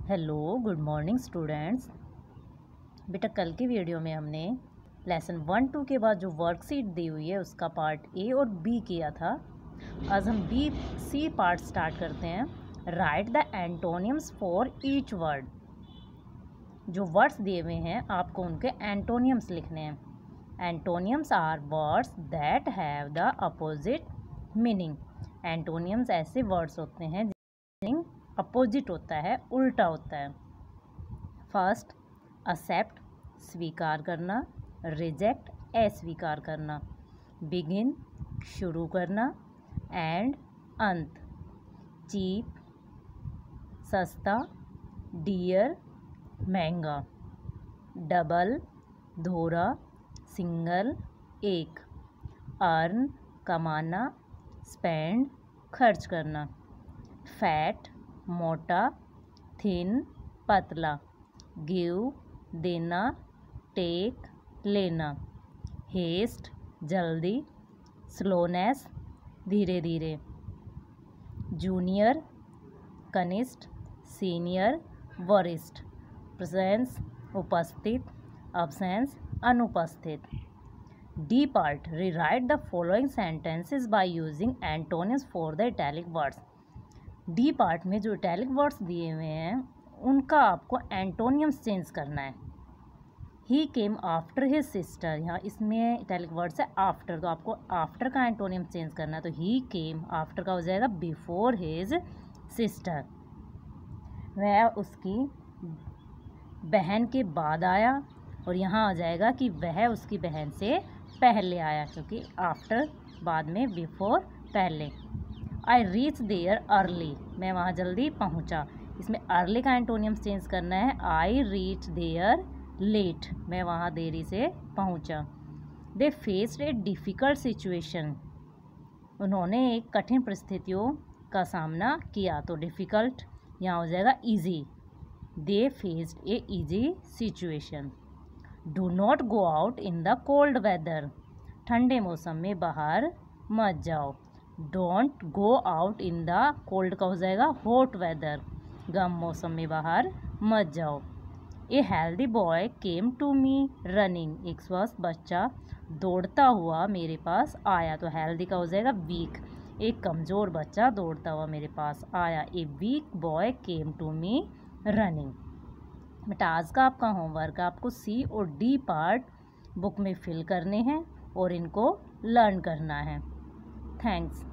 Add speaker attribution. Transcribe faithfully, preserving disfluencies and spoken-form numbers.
Speaker 1: Hello good morning students. बेटा कल की वीडियो में हमने लेसन वन टू के बाद जो वर्कशीट दी हुई है उसका पार्ट ए और बी किया था। आज हम बी सी पार्ट स्टार्ट करते हैं। Write the antonyms for each word. जो वर्ड्स दिए हुए हैं आपको उनके एंटोनियम्स लिखने हैं। Antonyms are words that have the opposite meaning. Antonyms ऐसे वर्ड्स होते हैं जिनका अपोजिट होता है, उल्टा होता है। फर्स्ट एक्सेप्ट स्वीकार करना, रिजेक्ट अस्वीकार करना, बिगिन शुरू करना, एंड अंत। चीप सस्ता, डियर महंगा, डबल धोरा, सिंगल एक, अर्न कमाना, स्पेंड खर्च करना, फैट मोटा, थिन पतला, गिव देना, टेक लेना, हेस्ट जल्दी, स्लोनेस धीरे धीरे, जूनियर कनिष्ठ, सीनियर वरिष्ठ, प्रेजेंस उपस्थित, अब्सेंस अनुपस्थित। D part rewrite the following sentences by using antonyms for the italic words. D part में जो इटैलिक वर्ड्स दिए हुए हैं उनका आपको एंटोनियम्स चेंज करना है। He came after his sister, यहाँ इसमें इटैलिक वर्ड्स है आफ्टर, तो आपको आफ्टर का एंटोनियम चेंज करना है। तो ही केम आफ्टर का हो जाएगा बिफोर हिज सिस्टर। वह उसकी बहन के बाद आया, और यहाँ आ जाएगा कि वह उसकी बहन से पहले आया, क्योंकि आफ्टर बाद में, बिफोर पहले। आई रीच देयर अर्ली, मैं वहाँ जल्दी पहुँचा। इसमें अर्ली का एंटोनियम चेंज करना है। आई रीच देयर लेट, मैं वहाँ देरी से पहुँचा। They faced a difficult situation, उन्होंने एक कठिन परिस्थितियों का सामना किया। तो डिफ़िकल्ट यहाँ हो जाएगा easy. They faced a easy situation. Do not go out in the cold weather, ठंडे मौसम में बाहर मत जाओ। Don't go out in the cold का हो जाएगा हॉट वेदर, गर्म मौसम में बाहर मत जाओ। A healthy boy came to me running, एक स्वस्थ बच्चा दौड़ता हुआ मेरे पास आया। तो हेल्दी का हो जाएगा वीक, एक कमज़ोर बच्चा दौड़ता हुआ मेरे पास आया। A weak boy came to me running. बेटा आज का आपका होमवर्क आपको सी और डी पार्ट बुक में फिल करने हैं और इनको लर्न करना है। थैंक्स।